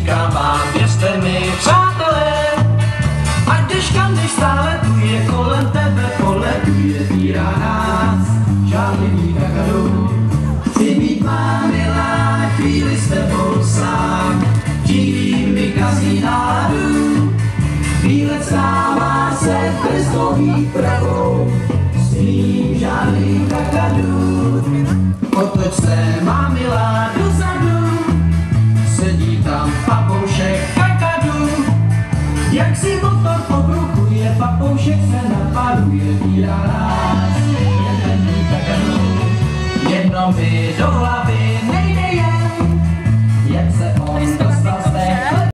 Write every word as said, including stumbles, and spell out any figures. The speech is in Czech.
říkám vám, věřte mi, přátelé, ať když kam, když stále tu je kolem tebe, poletuje, vírá nás, žádný kakadu. Chci být má milá, chvíli s tebou sám, tím mi kazí náladu. Výlet stává se trestou výpravou, s tím žádný kakadu. Otoč se, má milá, dozadu, sedí tam papoušek kakadu. Jak si motor pobrukuje, papoušek se napaduje, vírá nás, jeden kakadu. Jedno mi do hlavy